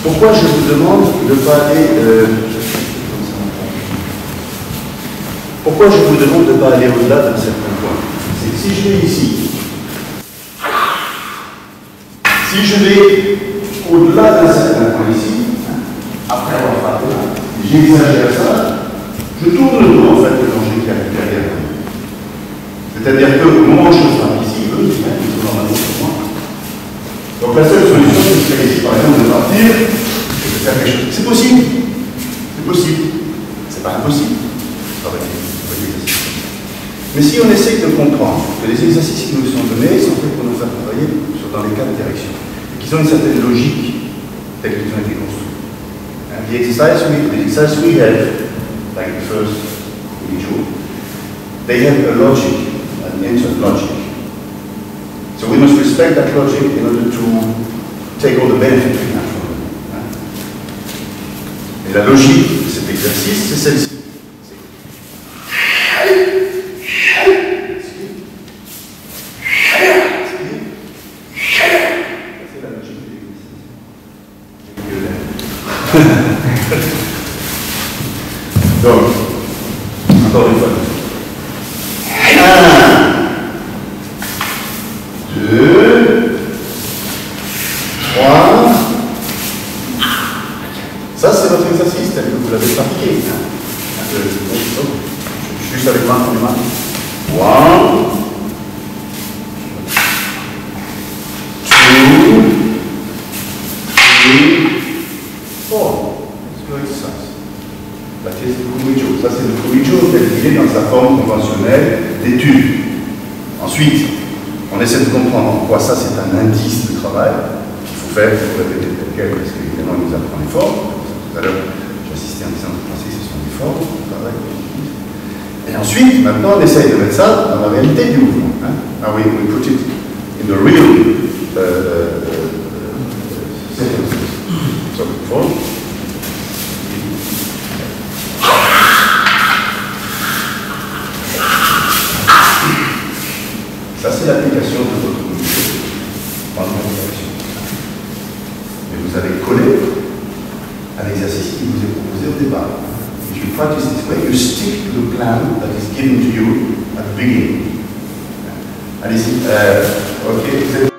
Pourquoi je vous demande de ne pas aller... Pourquoi je vous demande de ne pas aller au-delà d'un certain point? C'est que si je vais ici, si je vais au-delà d'un certain point ici, après avoir frappé là, j'exagère ça, je tourne le dos en fait de danger qui arrive derrière. C'est-à-dire qu'au moment où je frappe ici, eux, ils sont normalement sur moi. Donc la seule solution, c'est de faire ici, par exemple, de partir et de faire quelque chose. C'est possible. C'est possible. C'est pas impossible. Mais si on essaie de comprendre que les exercices qui nous sont donnés sont faits pour nous faire travailler dans les quatre directions, et qu'ils ont une certaine logique telle qu'ils ont été construits. The exercise we have, like the first visual, they have a logic, an inner logic. So we must respect that logic in order to take all the benefits we have from it. Et la logique de cet exercice, c'est celle-ci. Donc, encore une fois. 1, 2, 3. Ça, c'est votre exercice, tel que vous l'avez pratiqué. Juste avec main pour les mains. 1, 2, 3, 4. Let's go exercise. Ça, c'est le Kurijo. Ça, c'est le Kurijo tel qu'il est dans sa forme conventionnelle d'étude. Ensuite, on essaie de comprendre en quoi ça, c'est un indice de travail qu'il faut faire, il faut répéter tel quel, parce qu'évidemment, il nous apprend les formes. Tout à l'heure, j'ai assisté en disant que vous pensez que ce sont des formes de travail. Et ensuite, maintenant, on essaie de mettre ça dans la réalité du mouvement. Hein? Ah oui, we put it in the real form. Ça, c'est l'application de votre mouvement en direction. Mais vous allez coller à l'exercice qui vous est proposé au départ. If you practice this way, you stick to the plan that is given to you at the beginning. Allez-y. Ok.